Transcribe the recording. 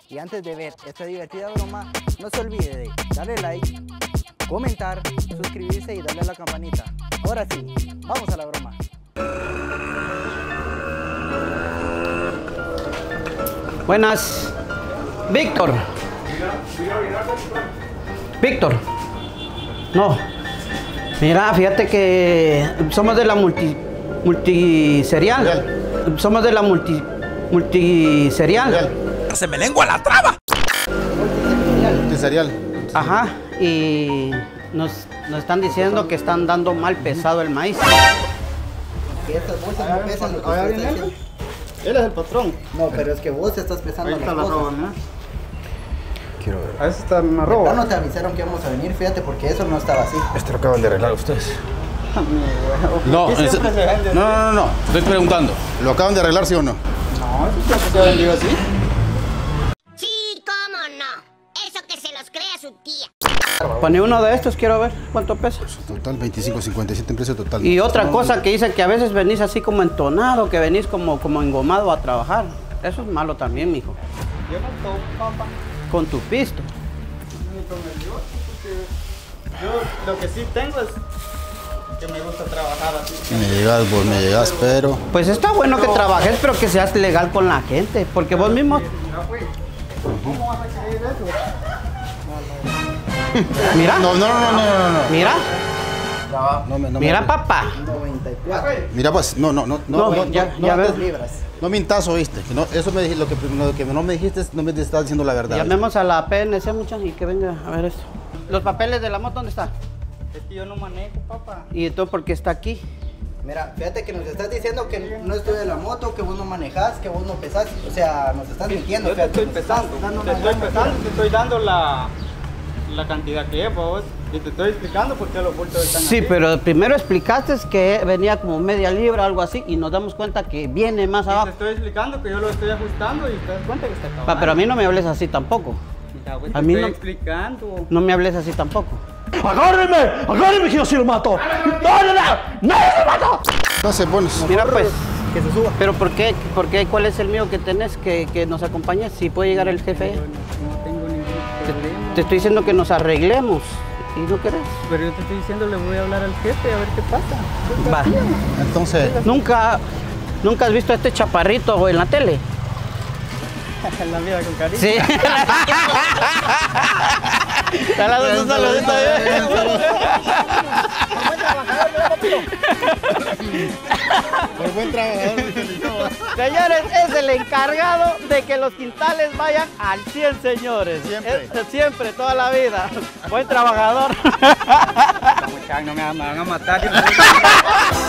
Y antes de ver esta divertida broma, no se olvide de darle like, comentar, suscribirse y darle a la campanita. Ahora sí, vamos a la broma. Buenas. Víctor. Víctor. No. Mira, fíjate que somos de la multiserial. Somos de la multiserial. ¡Se me lengua la traba! Multiserial. Ajá. Y nos están diciendo que están dando mal pesado el maíz. Que estas bolsas no pesan lo que usted está haciendo. Él es el patrón. No, pero es que vos estás pesando las cosas. Quiero ver. A veces está más Ya no te avisaron que íbamos a venir, fíjate, porque eso no estaba así. Esto lo acaban de arreglar ustedes. No, no. Estoy preguntando. ¿Lo acaban de arreglar, sí o no? No, eso siempre se ha vendido así. Sí, cómo no. Eso que se los crea su tía. Pone uno de estos, quiero ver cuánto pesa. Total, 25.57 en precio total. Y otra cosa que dice que a veces venís así como entonado, que venís como engomado a trabajar. Eso es malo también, mijo. Yo no tomo, papá. Con tu pisto. Ni con el Dios, porque yo lo que sí tengo es que me gusta trabajar así. Me llegas, pero... Pues está bueno que trabajes, pero que seas legal con la gente, porque vos mismo... ¿Cómo vas a creer eso? Mira. No. Mira. No, Mira, papá. 94. Mira, pues, no, ya ves. libras. no mintazo, ¿viste? Que no, eso me dijiste, lo que no me dijiste, no me estás diciendo la verdad. Llamemos a la PNC, muchachos, y que venga a ver esto. ¿Los papeles de la moto dónde están? Es que yo no manejo, papá. ¿Y entonces por qué está aquí? Mira, fíjate que nos estás diciendo que no estoy de la moto, que vos no manejás, que vos no pesás. O sea, nos estás mintiendo. Yo te fíjate. estoy pesando, te estoy dando la cantidad que es, vos. Y te estoy explicando por qué los bultos están así. Sí, pero primero explicaste que venía como media libra, algo así, y nos damos cuenta que viene más abajo. Te estoy explicando que yo lo estoy ajustando y te das cuenta que está acabado. Pero a mí no me hables así tampoco. A mí no, explicando. No me hables así tampoco. ¡Agárreme que yo sí lo mato! ¡No lo mato! No se pones. Mira pues, Que se suba. pero ¿por qué? ¿Cuál es el mío que tenés que nos acompañes? Si puede llegar el jefe. No tengo ningún problema. Te estoy diciendo que nos arreglemos. ¿Y no querés? Pero yo te estoy diciendo, le voy a hablar al jefe a ver qué pasa. Va. Entonces, ¿Nunca has visto a este chaparrito en la tele? La mira con cariño. Sí. Dale un saludito. por buen trabajador, Señores, es el encargado de que los quintales vayan al 100, señores. Siempre. Siempre, toda la vida. Buen trabajador. No me van a matar.